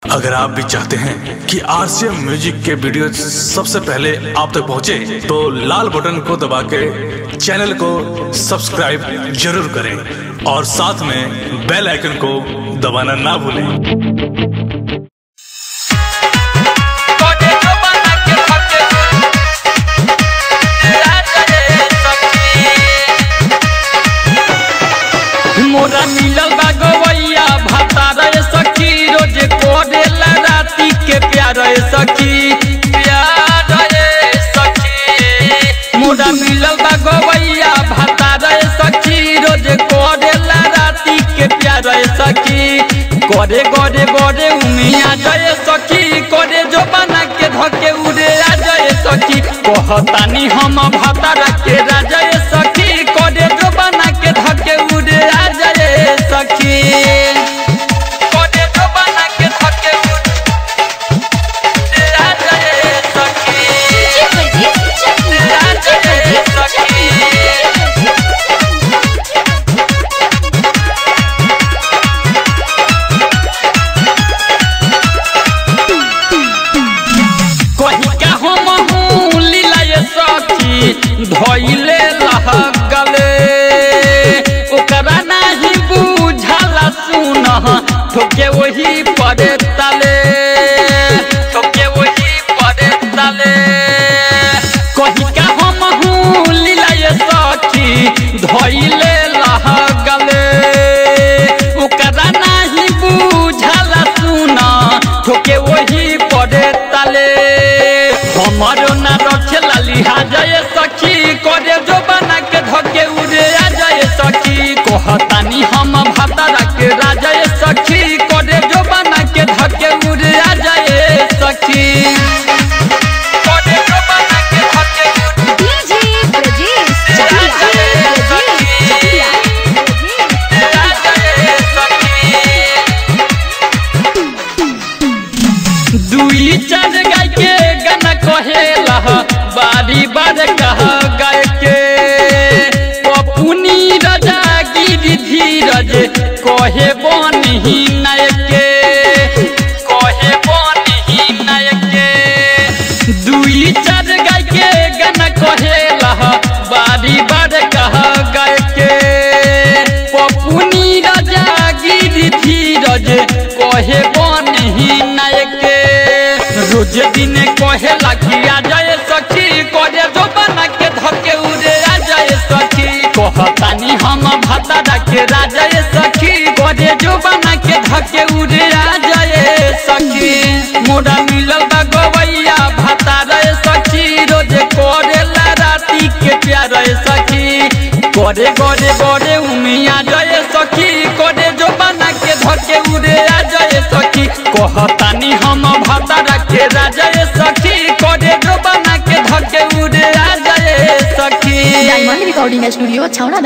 अगर आप भी चाहते हैं कि आरसीएम म्यूजिक के वीडियो सबसे पहले आप तक पहुंचे, तो लाल बटन को दबा के चैनल को सब्सक्राइब जरूर करें और साथ में बेल आइकन को दबाना ना भूलें। मोरा मिलल बा गवैया भातार सखी, रोज कोडेला राती के प्यार सखी, प्यार सखी। मोरा मिलल बा गवैया भातार सखी, रोज कोडेला राती के प्यार सखी। करे गरे गरे उमिया जय सखी, करे जो बना के धके उड़े आ जय सखी। कहतानी हम भातार के राजा सखी, करे जो बना के धके उड़े आ जय सखी। करे जो बना के धके उड़े आ जय सखी, आ जय सखी। धइले लहगले ओकरा नाही बुझाला, सुन ठोके वही पड़े तले, ठोके वही पड़े तले। कही का हम लीलाए सखी, धइले लहगले ओकरा नाही बुझाला, सुन ठोके वही पड़े तले। हमारो ना रखेला लिहाजा सखी, करे जो बना के धके उड़े आ जाए सखी। कहतानी हम भातारा के राजा सखी, करे जो बना के धके उड़े आ जाए सखी। करे जो बना के धके दुई चार गाय के गाना कहेला, बारी बार कह गाय के पपुनी राजा गिरी धीरज कहे बनी नायक के, कहे बनी नायक के। दुई चार गाय के गाना कहेला, बारी बार कह गाय के पपुनी राजा गिरी धीरज कहे बनी नायक के। रोज दिन कहेला कि आ जाए सखी, करे जो बना के धके उड़े आ जाए सखी। कहतानी हम भातारा के राजा सखी, करे जो बना के धके उड़े आ जाए सखी। मोरा मिलल बा गवैया भातारा सखी, रोज करेला राती के प्यार सखी। करे गरे गरे उमिया जाए सखी, करे जो बना के धके उड़े आ जाए सखी। कहतानी हम भातारा के राजा सखी, करे जो बना के धके उड़े आ जाए सखी। Diamond Recording Studio छावना।